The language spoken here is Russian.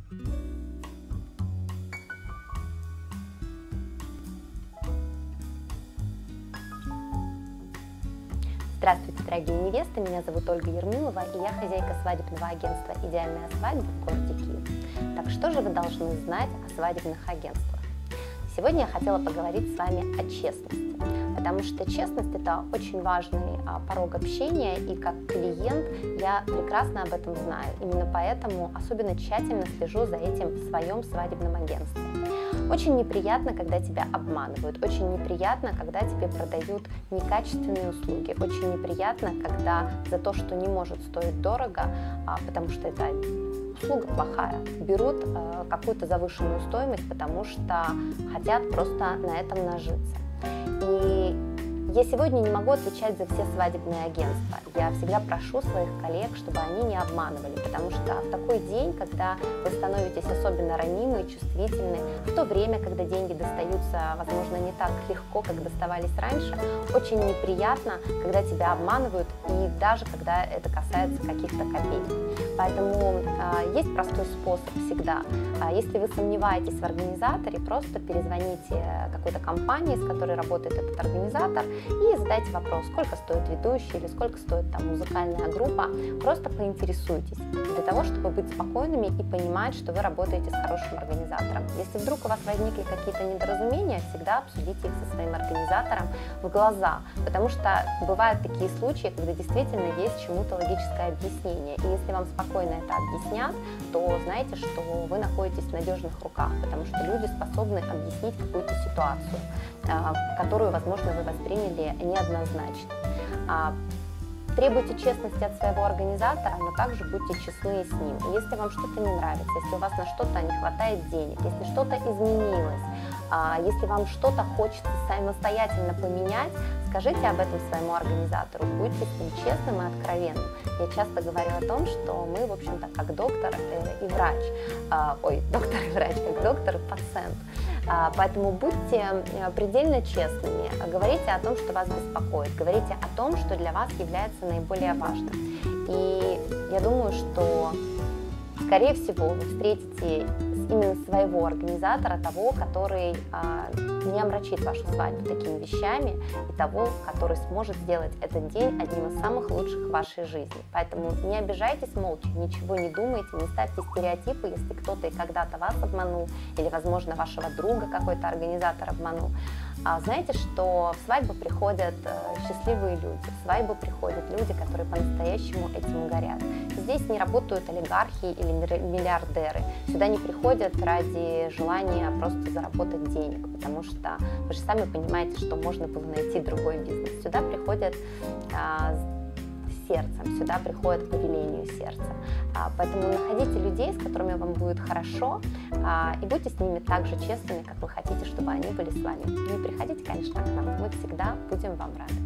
Здравствуйте, дорогие невесты, меня зовут Ольга Ермилова, и я хозяйка свадебного агентства «Идеальная свадьба» в городе Киев. Так что же вы должны знать о свадебных агентствах? Сегодня я хотела поговорить с вами о честности, потому что честность – это очень важный порог общения, и как клиент я прекрасно об этом знаю. Именно поэтому особенно тщательно слежу за этим в своем свадебном агентстве. Очень неприятно, когда тебя обманывают, очень неприятно, когда тебе продают некачественные услуги, очень неприятно, когда за то, что не может стоить дорого, потому что это услуга плохая, берут какую-то завышенную стоимость, потому что хотят просто на этом нажиться. И я сегодня не могу отвечать за все свадебные агентства. Я всегда прошу своих коллег, чтобы они не обманывали, потому что в такой день, когда вы становитесь особенно ранимы и чувствительны, в то время, когда деньги достаются, возможно, не так легко, как доставались раньше, очень неприятно, когда тебя обманывают, и даже когда это касается каких-то копеек. Поэтому есть простой способ всегда. Если вы сомневаетесь в организаторе, просто перезвоните какой-то компании, с которой работает этот организатор, и задайте вопрос, сколько стоит ведущий или сколько стоит там музыкальная группа. Просто поинтересуйтесь, для того, чтобы быть спокойными и понимать, что вы работаете с хорошим организатором. Если вдруг у вас возникли какие-то недоразумения, всегда обсудите их со своим организатором в глаза, потому что бывают такие случаи, когда действительно есть чему-то логическое объяснение. И если вам спокойно это объяснят, то знайте, что вы находитесь в надежных руках, потому что люди способны объяснить какую-то ситуацию, которую, возможно, вы восприняли неоднозначно. Требуйте честности от своего организатора, но также будьте честны с ним. И если вам что-то не нравится, если у вас на что-то не хватает денег, если что-то изменилось, если вам что-то хочется самостоятельно поменять, скажите об этом своему организатору, будьте с ним честным и откровенным. Я часто говорю о том, что мы, в общем-то, как доктор и врач, доктор и врач, как доктор и пациент. Поэтому будьте предельно честными, говорите о том, что вас беспокоит, говорите о том, что для вас является наиболее важным. И я думаю, что, скорее всего, вы встретите именно своего организатора, того, который не омрачит вашу свадьбу такими вещами, и того, который сможет сделать этот день одним из самых лучших в вашей жизни. Поэтому не обижайтесь молча, ничего не думайте, не ставьте стереотипы, если кто-то и когда-то вас обманул, или, возможно, вашего друга какой-то организатор обманул. Знаете, что в свадьбу приходят счастливые люди, в свадьбу приходят люди, которые по-настоящему этим горят. Здесь не работают олигархи или миллиардеры, сюда не приходят ради желания просто заработать денег, потому что вы же сами понимаете, что можно было найти другой бизнес. Сюда приходят сердцем, сюда приходят по велению сердца. Поэтому находите людей, с которыми вам будет хорошо, и будьте с ними так же честными, как вы хотите, чтобы они были с вами. Не приходите, конечно, к нам, мы всегда будем вам рады.